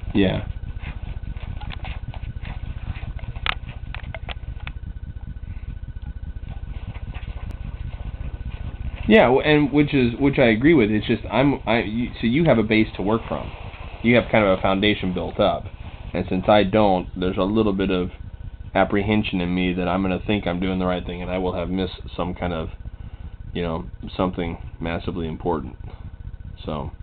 Yeah. Yeah, and which I agree with. It's just so you have a base to work from. You have kind of a foundation built up, and since I don't, there's a little bit of apprehension in me that I'm going to think I'm doing the right thing, and I will have missed some kind of, something massively important. So.